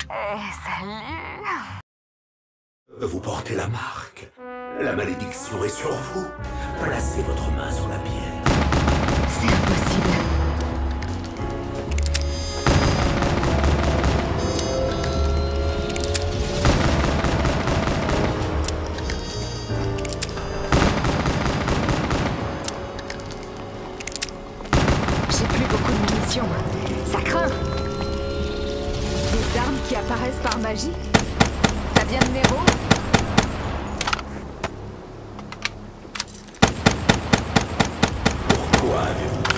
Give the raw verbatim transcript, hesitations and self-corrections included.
Eh, salut! Vous portez la marque. La malédiction est sur vous. Placez votre main sur la pierre. C'est impossible. J'ai plus beaucoup de munitions. Ça craint. Des armes qui apparaissent par magie? Ça vient de Nero? Pourquoi avez-vous